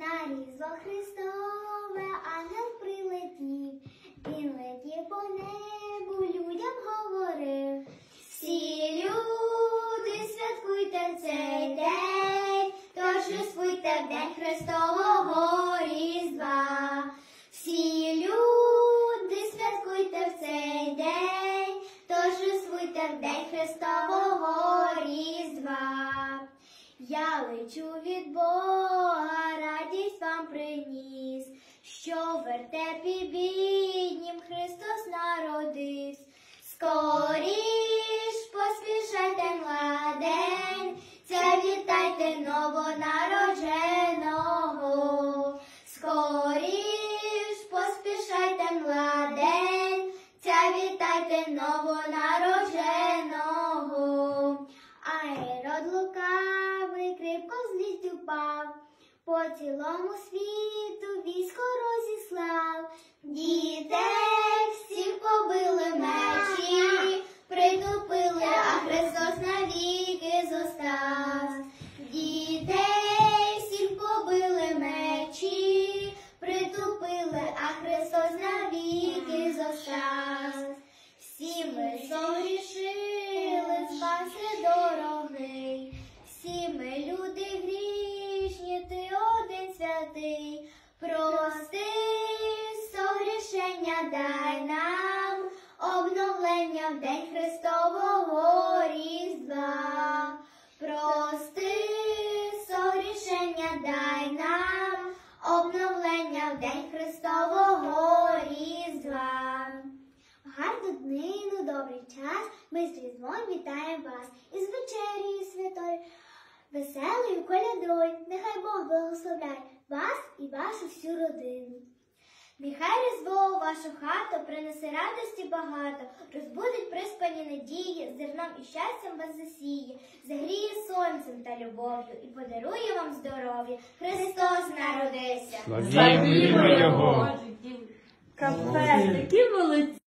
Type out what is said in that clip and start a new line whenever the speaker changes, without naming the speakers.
На Різдво Христове ангел прилетів, він летів по небу, людям говорив: всі люди святкуйте в цей день, тож святкуйте в день Христового Різдва. Всі люди святкуйте в цей день, тож святкуйте в день Христового Різдва. Я лечу від Бога, радість вам приніс, що в вертепі біднім Христос народився. Скоріш поспішайте, младенця, вітайте новонародженого. Скоріш поспішайте, младенця, вітайте новонародженого. А Ірод лукавий кріпко злість упав, по цілому світу військо розіслав. Дітей всіх побили мечі, притупили, а Христос навіки зостав. Дітей всіх побили мечі, притупили, а Христос навіки зостав. Всі ми согрішили, спаси дорогий, всі ми люди грішні, ти один святий. Прости, согрішення дай нам, обновлення в день Христового Різдва. Прости, согрішення дай нам, обновлення в день Христового Різдва. Гарну днину, добрий час, ми з Різдвом вітаємо вас із вечерею святою, веселою колядою. Нехай Бог благословляє вас і вашу всю родину. Нехай Різдво у вашу хату принесе радості багато, розбудить приспані надії, зерном і щастям вас засіє, загріє сонцем та любов'ю і подарує вам здоров'я. Христос народився!
Славімо Його!
Кафе, такі молодці!